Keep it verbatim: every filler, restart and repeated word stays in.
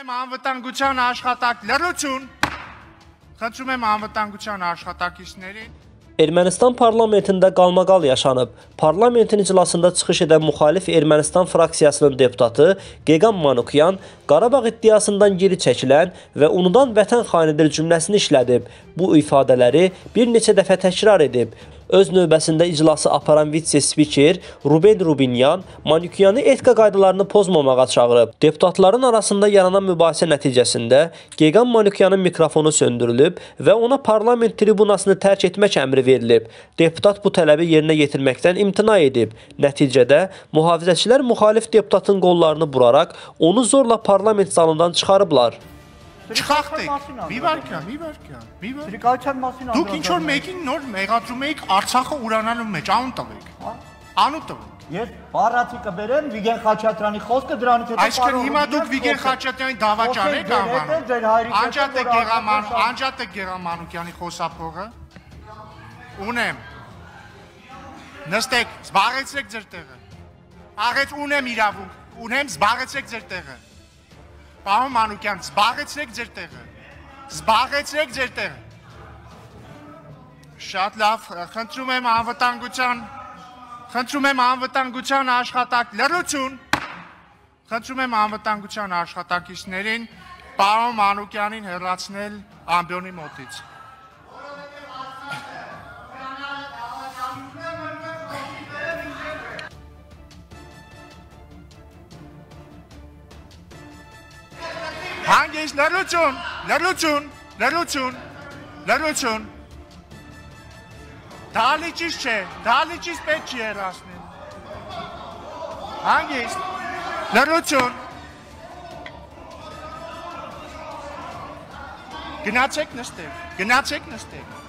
եմ անվտանգության աշխատակ լրություն, խնդրում եմ անվտանգության աշխատակիցներին. Ermənistan parlamentində qalmaqal yaşanıb. Parlamentin iclasında çıxış edən müxalif Ermənistan fraksiyasının deputatı Geqan Manukyan Qarabağ iddiasından geri çəkilən və unudan vətən xainidir cümləsini işlədib. Bu ifadələri bir neçə dəfə təkrar edib. Öz növbəsində iclası aparan vitse-spiker Ruben Rubinyan Manukyanı etika qaydalarını pozmamağa çağırıb. Deputatların arasında yaranan mübahisə nəticəsində Geqan Manukyanın mikrofonu söndürülüb və ona parlament tribunasını tərk etmək əmri verilib. Deputat bu tələbi yerinə yetirməkdən imtina edib. Nəticədə mühafizəçilər müxalif deputatın qollarını buraraq onu zorla parlament zalından çıxarıblar. Չխախտեք, մի վարքյան, մի վարքյան, մի վարքյան։ Դուք ինչ-որ մեկին նոր մեղադրում եք Արցախը ուրանալու մեջ, անուն տվեք, անուն տվեք։ Ես բառացի կբերեմ Վիգեն Խաչատրյանի խոսքը դրանից հետո Այսինքն հիմա դուք Վիգեն Խաչատրյանի դավաճան եք անվանում։ Անջատեք Գեղաման, անջատեք Գեղամանուկյանի խոսափողը։ Ունեմ։ Նստեք, զբաղեցրեք ձեր տեղը։ Աղեց ունեմ իրավունք, ունեմ զբաղեցրեք ձեր տեղը։ Պարոն Մանուկյան, զբաղեցրեք ձեր տեղը, զբաղեցրեք ձեր տեղը։ Շատ լավ, խնդրում եմ անվտանգության, խնդրում եմ անվտանգության աշխատակ, լրություն, խնդրում եմ անվտանգության աշխատակիցներին պարոն Մանուկյանին հեռացնել ամբիոնի մոտից։ Հանգիստ, լրություն, լրություն, լրություն, լրություն, դալիճիս չէ, դալիճիս պետք չի հեռացնել, հանգիստ, լրություն, գնացեք նստեք, գնացեք նստեք,